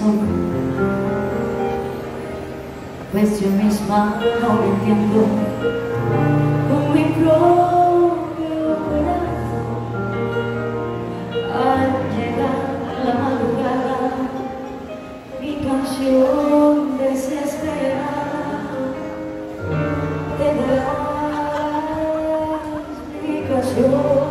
corazón, pues yo misma no lo entiendo. Con mi propio corazón, al llegar la madrugada, mi canción desesperada, te darás mi canción.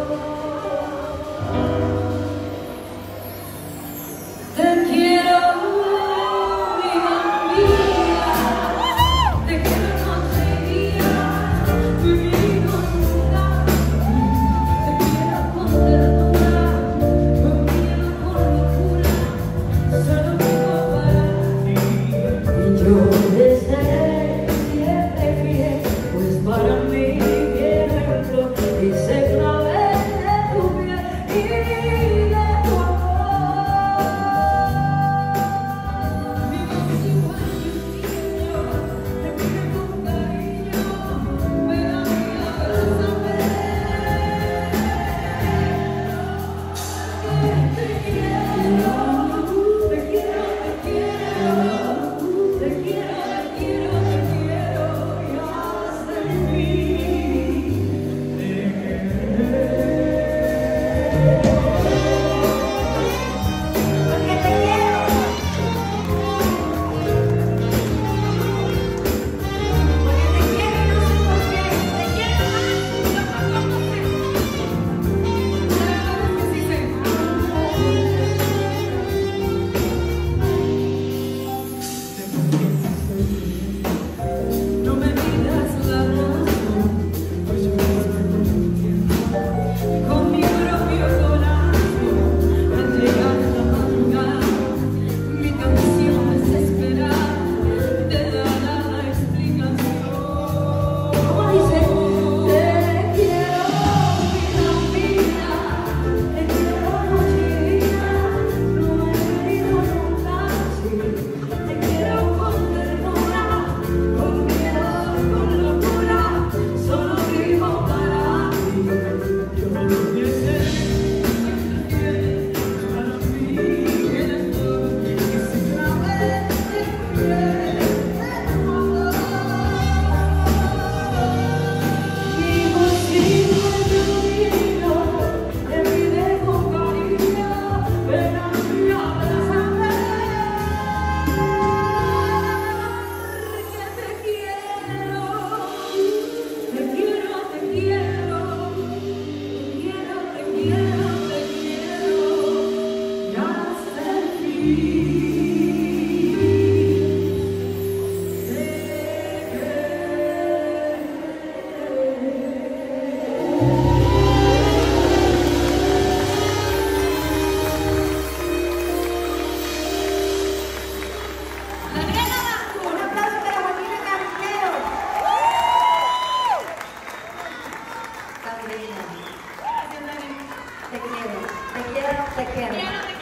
Te quiero.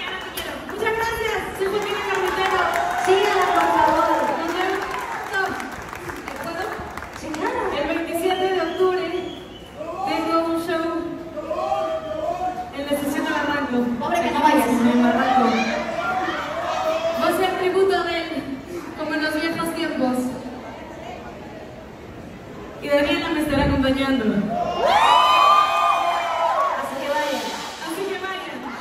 Muchas gracias. Soy Joaquina Carretero. Síguela, por favor. ¿Puedo? Sí, claro. El 27 de octubre tengo un show en la estación de Barranco. Pobre que no vayas. En Barranco. Va a ser tributo de él, como en los viejos tiempos. Y Daniela me estará acompañando.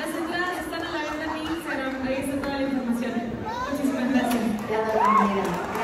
Ya no la